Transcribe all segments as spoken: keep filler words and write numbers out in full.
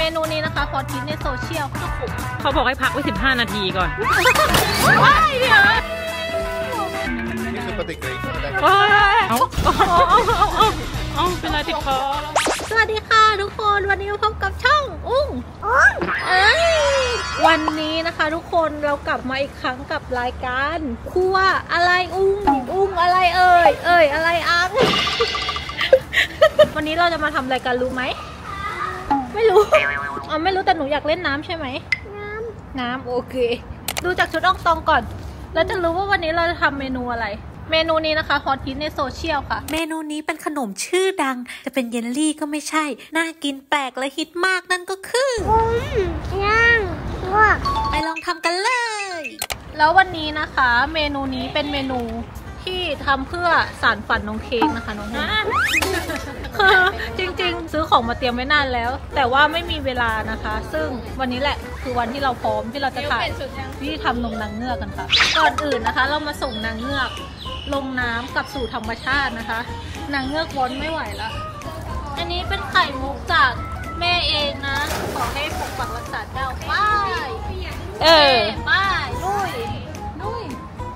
นูนี้นะคะพอทิสในโซเชียลเขาบอกให้พักไว้สิบห้านาทีก่อนว้ายเดี๋ยวนี่คือปฏิกิริยาเอาเอาเอาเอาเป็นอะไรติดคอสวัสดีค่ะทุกคนวันนี้มาพบกับช่องอุ้งเอ้ยวันนี้นะคะทุกคนเรากลับมาอีกครั้งกับรายการครัวอะไรอุ้งอุ้งอะไรเอ่ยเอ่ยอะไรอัง วันนี้เราจะมาทำอะไรกันรู้ไหมไม่รู้อ๋อไม่รู้แต่หนูอยากเล่นน้ำใช่ไหมน้ำน้ำโอเคดูจากชุดอ่องตองก่อนแล้วจะรู้ว่าวันนี้เราจะทำเมนูอะไรเมนูนี้นะคะฮอตฮิตในโซเชียลค่ะเมนูนี้เป็นขนมชื่อดังจะเป็นเยลลี่ก็ไม่ใช่น่ากินแปลกและฮิตมากนั่นก็คืออืมย่างว่าไปลองทำกันเลยแล้ววันนี้นะคะเมนูนี้เป็นเมนูที่ทำเพื่อสานฝันน้องเค้กนะคะน้องคือจริงๆซื้อของมาเตรียมไว้นานแล้วแต่ว่าไม่มีเวลานะคะซึ่งวันนี้แหละคือวันที่เราพร้อมที่เราจะถ่ายที่ทำนมนางเงือกกันค่ะก่อนอื่นนะคะเรามาส่งนางเงือกลงน้ำกลับสู่ธรรมชาตินะคะนางเงือกวนไม่ไหวแล้วอันนี้เป็นไข่มุกจากแม่เองนะขอให้ปกปักรักษาเจ้าป้ายเออป้ายลุยลุย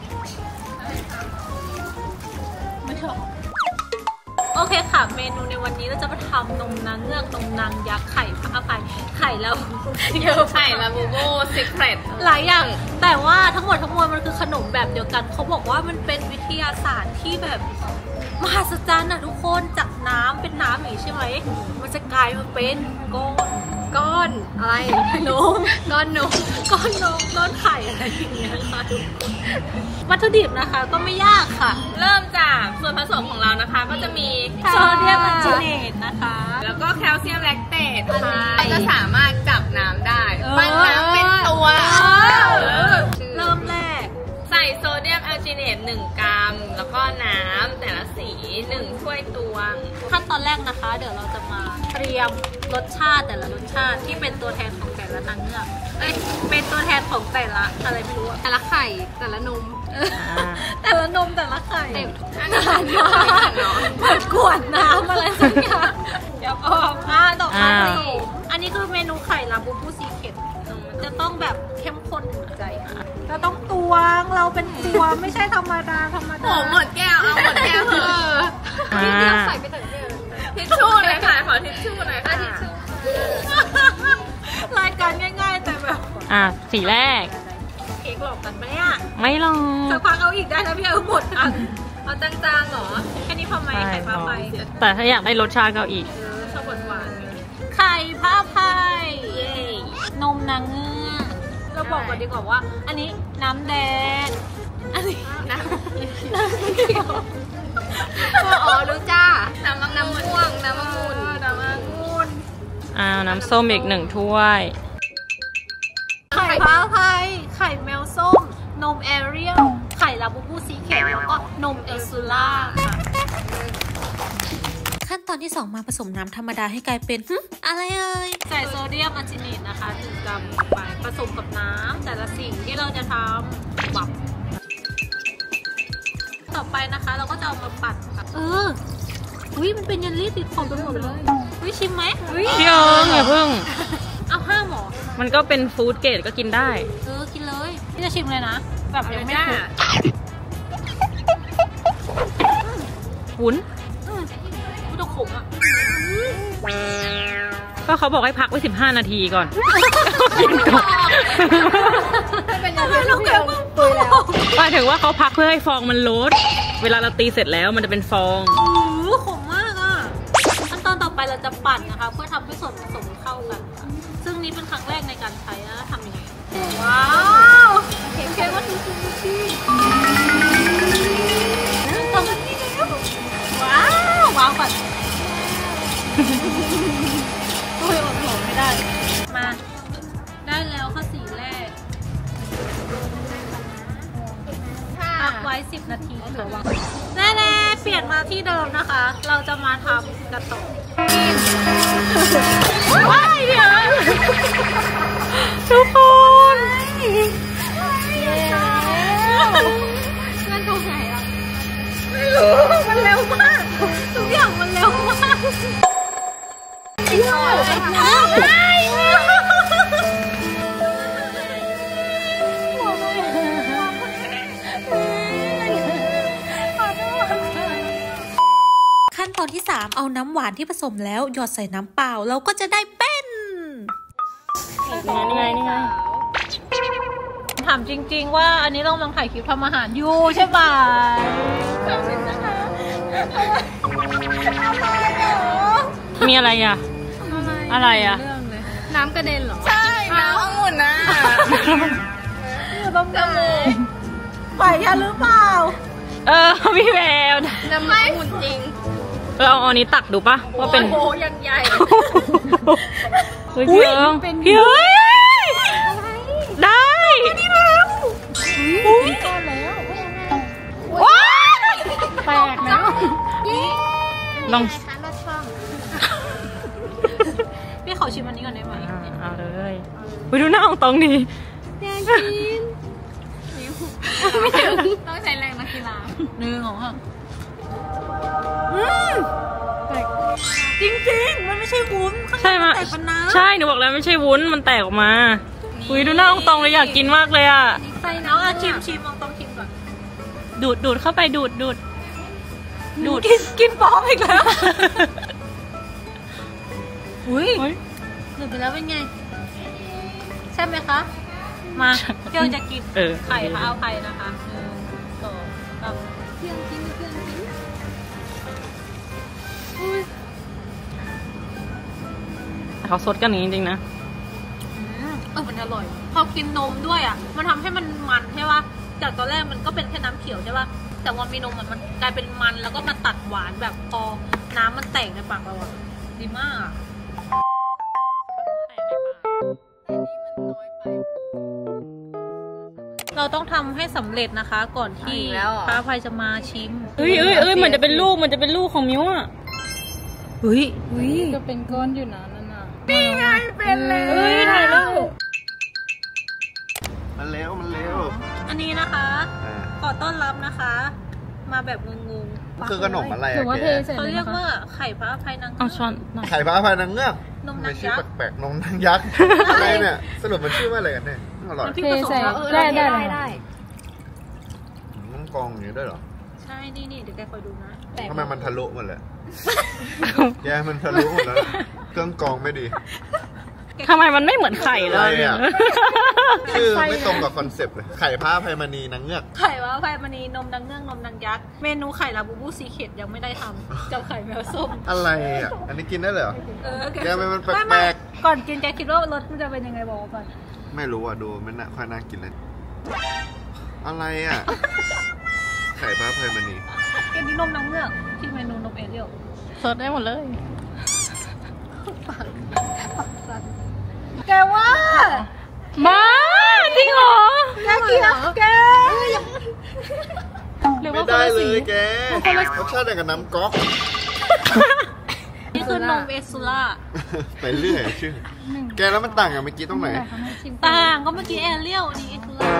ไม่ชอบโอเคค่ะเมนูในวันนี้เราจะมาทำนมนางเงือกนมนางยักษ์ไข่พระอภัยไข่แล้วเยอะไข่ลาบูโบซีเครตหลายอย่างแต่ว่าทั้งหมดทั้งมวลมันคือขนมแบบเดียวกันเขาบอกว่ามันเป็นวิทยาศาสตร์ที่แบบมหัศจรรย์อะทุกคนจากน้ำเป็นน้ำอย่างนี้ใช่ไหมมันจะกลายมาเป็นก้อนก้อนอะไรนมก้อนนมก้อนนมก้อนไข่อะไรอย่างเงี้ยค่ะวัตถุดิบนะคะก็ไม่ยากค่ะเริ่มจากส่วนผสมของเรานะคะก็จะมีโซเดียมอัลจิเนตนะคะแล้วก็แคลเซียมแลคเตตค่ะจะสามารถจับน้ำได้ปั้นน้ำเป็นตัวเริ่มแรกใส่โซเดียมแอลจิเนตหนึ่งกรัมแล้วก็น้ำแต่ละสีหนึ่งถ้วยตวงขั้นตอนแรกนะคะเดี๋ยวเราจะมาเตรียมรสชาติแต่ละรสชาติที่เป็นตัวแทนของแต่ละนางเงือกเอ้ยเป็นตัวแทนของแต่ละอะไรไม่รู้แต่ละไข่แต่ละนมแต่ละนมแต่ละไข่นานมากเหมือนกวดน้ำอะไรสักอย่างเดี๋ยวออกอ่ะต่อมาสิอันนี้คือเมนูไข่ลาบูบูซีเคทจะต้องแบบเข้มข้นถึงใจเราต้องตวงเราเป็นตัวไม่ใช่ธรรมดาธรรมดาโอ้หมดแก้วเอาหมดแก้วเออทิชชู่ใส่ไปถึงเดียวทิชชู่เลยค่ะขอทิชชู่หน่อยค่ะรายการง่ายๆแต่แบบอ่ะสีแรกเค้กหลอกกันไหมอ่ะไม่หรอกสักพักเอาอีกได้นะพี่เอาหมดอ่ะเอาจางๆหรอแค่นี้พอไหมไข่พาไปแต่ถ้าอยากได้รสชาติก็อีกชอบหวานๆไข่พาพายเย้นมนางเงือกเราบอกก่อนดีกว่าว่าอันนี้น้ำแดงอันนี้น้ำน้ำเขียวอ๋อรู้จ้าน้ำน้ำม่วงน้ำมะม่วงน้ำมะม่วงอ้าวน้ำส้มอีกหนึ่งถ้วยไข่พาพายไข่แมวส้มนมแอเรียลไข่ลาบูบูซีเคทแล้วก็นมเอซูล่าค่ะขั้นตอนที่สองมาผสมน้ำธรรมดาให้กลายเป็นอะไรเอ่ยใส่โซเดียมอัลจิเนตนะคะหนึ่งกรัมลงไปผสมกับน้ำแต่ละสิ่งที่เราจะทำบับต่อไปนะคะเราก็จะเอามาปั่นค่ะเอออุ้ยมันเป็นเยลลี่ติดขอบไปหมดเลยอุ้ยชิมไหมพี่เอิงอย่าเพิ่งเอาห้าหมอมันก็เป็นฟู้ดเกรดก็กินได้เออกินเลยพี่จะชิมเลยนะแบบยังไม่ถูกวุ้นมันจะขมอ่ะก็เขาบอกให้พักไว้สิบห้านาทีก่อนกินก่อนเป็นยังไงน้องเก๋เพิ่งตุยแล้วหมายถึงว่าเขาพักเพื่อให้ฟองมันลดเวลาเราตีเสร็จแล้วมันจะเป็นฟองโอ้ขมมากอ่ะขั้นตอนต่อไปเราจะปั่นนะคะเพื่อทำให้ส่วนผสมเข้ากันค่ะซึ่งนี่เป็นครั้งแรกในการใช้นะทำยังไงว้าวเค้กเค้กว่าทูซูชิทำแบบนี้แล้วว้าวว้าวก่อนโอ้ยอดหอมไม่ได้มาได้แล้วข้อสี่แรกพักไว้สิบนาทีแน่ๆเปลี่ยนมาที่เดิมนะคะเราจะมาทำกระต่อว้ายเดี๋ยวทุกคนเงินตรงไหนอ่ะไม่รู้มันเร็วมากทุกอย่างมันเร็วมากไอ้เหี้ยเอาน้ำหวานที่ผสมแล้วหยอดใส่น้ำเปล่าเราก็จะได้เป็นนี่ไงนี่ไงถามจริงๆว่าอันนี้เรากำลังถ่ายคลิปทำอาหารอยู่ใช่ป่ะมีอะไรอ่ะอะไรอ่ะน้ำกระเด็นเหรอใช่น้ำองุ่นนะต้องจมูกไหวยันหรือเปล่าเออพี่แววน้ำองุ่นจริงเราเอาอันนี้ตักดูปะว่าเป็นโอ้ยังใหญ่เฮ้ยพี่เอิงพี่เฮ้ยได้นี่แล้วอุ้ยก้อนแล้วว้าวแตกแล้วลองพี่ขอชิมอันนี้ก่อนได้ไหมเอาเลยไปดูหน้าของตองนี่อยากกินต้องใช้แรงนักกีฬาหนึ่งของค่ะจริงๆมันไม่ใช่วุ้นใช่ไหมใช่หนูบอกแล้วไม่ใช่วุ้นมันแตกออกมาอุ้ยดูหน้าของตองเลยอยากกินมากเลยอ่ะใส่น้องชิมชิมมองตองชิมก่อนดูดดูดเข้าไปดูดดูดดูดกินกินปอมอีกแล้วอุ้ยดูดไปแล้วเป็นไงใช่ไหมคะมาเดี๋ยวจะกินไข่พะเอาไข่นะคะหนึ่งสองสามเพื่อนกินเพื่อนกินอุ้ยเขาซดกันอย่างนี้จริงๆนะเออมันอร่อยพอกินนมด้วยอ่ะมันทำให้มันมันใช่ป่ะจากตอนแรกมันก็เป็นแค่น้ำเขียวใช่ป่ะแต่ว่ามีนมมันกลายเป็นมันแล้วก็มาตัดหวานแบบพอน้ำมันแตกในปากเราอ่ะดีมากเราต้องทำให้สำเร็จนะคะก่อนที่พระอภัยจะมาชิมเฮ้ยเอ้ยเอ้ยเหมือนจะเป็นลูกเหมือนจะเป็นลูกของมิ้วอ่ะเฮ้ยเฮ้ยจะเป็นก้อนอยู่นะนั่นน่ะนี่ไงเป็นเลยเฮ้ยถ่ายรูปมันเร็วมันเร็วอันนี้นะคะขอต้อนรับนะคะมาแบบงงๆคือขนมอะไรอะแกเขาเรียกว่าไข่พระอภัยนางเงือกไข่พระอภัยนางเงือกนมนางยักษ์แปลกๆนมนางยักษ์อะไรเนี่ยสรุปมันชื่อว่าอะไรกันเนี่ยอร่อยเทใส่ได้ได้ได้ต้องกองอย่างนี้ด้วยเหรอใช่นี่นี่เดี๋ยวแกคอยดูนะทำไมมันทะลุหมดเลยแกมันทะลุหมดแล้วเครื่องกองไม่ดีทำไมมันไม่เหมือนไข่เลยอ่ะชื่อไม่ตรงกับคอนเซปต์เลยไข่พระอภัยมณีนางเงือกไข่พระอภัยมณีนมนางเงือกนมนางยักษ์เมนูไข่ลาบูบูซีเคทยังไม่ได้ทำเจ้าไข่แมวส้มอะไรอ่ะอันนี้กินได้เหรอแกมันแปลกๆก่อนกินแกคิดว่ารสมันจะเป็นยังไงบอกก่อนไม่รู้อ่ะดูไม่น่าค่อยน่ากินเลยอะไรอ่ะไข่พระอภัยมณีแกนี่นมนางเงือกที่เมนูนมเอเรียลสดได้หมดเลยแกว่ามาจริงเหรอแกกินเหรอแกไม่ได้เลยแกรสชาติอย่างกับน้ำก๊อกนี่คือนมเอซูล่าไปเรื่อยชื่อแกแล้วมันต่างกับเมื่อกี้ตรงไหนต่างก็เมื่อกี้แอเรียลนี่เอซูล่า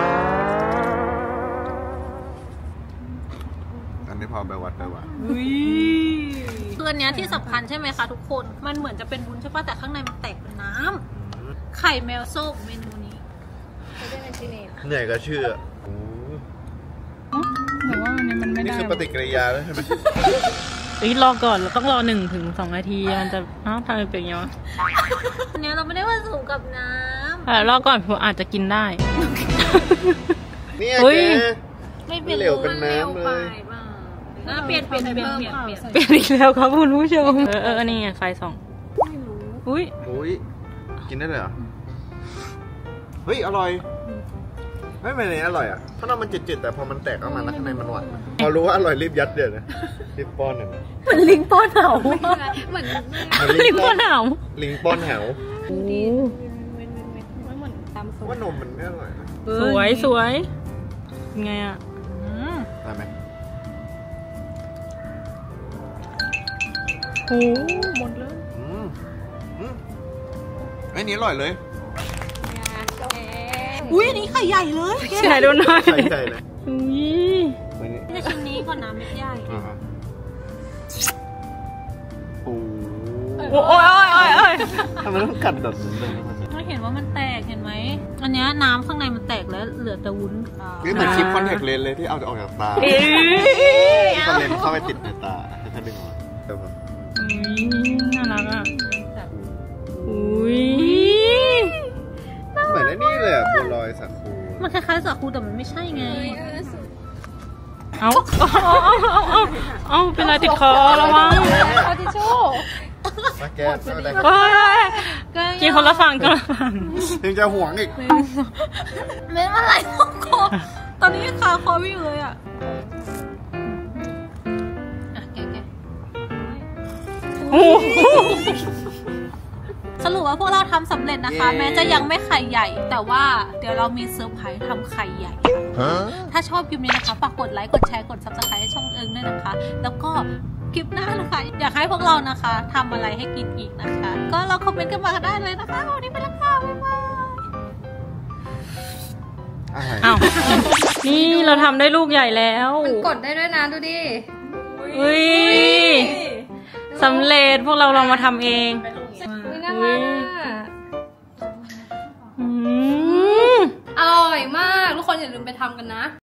อันนี้พอไปวัดไปวัดคืออันนี้ที่สำคัญใช่ไหมคะทุกคนมันเหมือนจะเป็นวุ้นใช่ป่ะแต่ข้างในมันแตกเป็นน้ำไข่แมวส้มเมนูนี้เหนื่อยก็ชื่อแต่ว่าอันนี้มันไม่ได้นี่คือปฏิกิริยาแล้วใช่ไหมเฮ้ยรอก่อนเราต้องรอหนึ่งถึงสองนาทีมันจะอ้าวทำเป็นยังไงวะอันนี้เราไม่ได้ว่าสูงกับน้ำแต่รอก่อนผมอาจจะกินได้เนี่ยไม่เป็นเหลวเป็นน้ำเลยเปลี่ยนเปลี่ยนเปลี่ยนเปลี่ยนเปลี่ยนเปลี่ยนอีกแล้วครับคุณผู้ชมเออเออนี่ไงไฟสองไม่รู้อุ้ยอุ้ยกินได้เลยเหรอเฮ้ยอร่อยไม่เป็นไรอร่อยอ่ะเพราะน้ำมันจืดๆแต่พอมันแตกออกมาแล้วข้างในมันหวานพอรู้ว่าอร่อยรีบยัดเดี๋ยวนะรีบป้อนหน่อยเหมือนลิงป้อนเหาเหมือนลิงป้อนเหาลิงป้อนเหาว่านมมันไม่อร่อยนะสวยสวยไงอ่ะได้ไหมโอ้หมดเลยอืมอืมไอ้นี่อร่อยเลยอุ้ยอันนี้ไข่ใหญ่เลยใช่ดูหน่อยไข่ใหญ่เลยอุ้ยจะชิมนี้ก่อนนะไม่ใหญ่โอ้โอ้ยโอ้ยโอ้ยโอ้ยทำไมต้องกัดแบบนี้เลยไม่เห็นว่ามันแตกเห็นไหมอันนี้น้ำข้างในมันแตกแล้วเหลือแต่วุ้นนี่เหมือนคลิปคอนแทคเลนส์เลยที่เอาจะออกจากตาคอนเลนส์เข้าไปติดในตาให้ท่านดึงออกน่ารักอ่ะอุ้ยเหมือนไอ้นี่เลยอะบัวลอยสาคูมันคล้ายๆสาคูแต่มันไม่ใช่ไงเอาเอาเอาเอาเอาเป็นไรติดคอระวังเอาทิชชู่มาแกะไม่ได้เฮ้ยกินคนละฝั่งคนละฝั่งยังจะห่วงอีกเม้นอะไรพวกคอตอนนี้คาคอไม่อยู่เลยอ่ะอ่ะแกะแกะโอ้โหสรุปว่าพวกเราทำสำเร็จนะคะ แม้จะยังไม่ไข่ใหญ่ แต่ว่าเดี๋ยวเรามีเซอร์ไพรส์ทำไข่ใหญ่ค่ะถ้าชอบคลิปนี้นะคะฝากกดไลค์กดแชร์กด ซับสไครบ์ ให้ช่องเอิงด้วยนะคะ แล้วก็คลิปหน้านะคะอยากให้พวกเรานะคะทำอะไรให้กินอีกนะคะ ก็เราคอมเมนต์กันมาได้เลยนะคะวันนี้ไปแล้วค่ะบ๊ายบายอ้าวนี่เราทำได้ลูกใหญ่แล้วมันกดได้ด้วยนะดูดิอุ้ยสำเร็จพวกเราลองมาทำเองอุ๊ยน่ารักอะอืมอร่อยมาก ทุกคนอย่าลืมไปทำกันนะ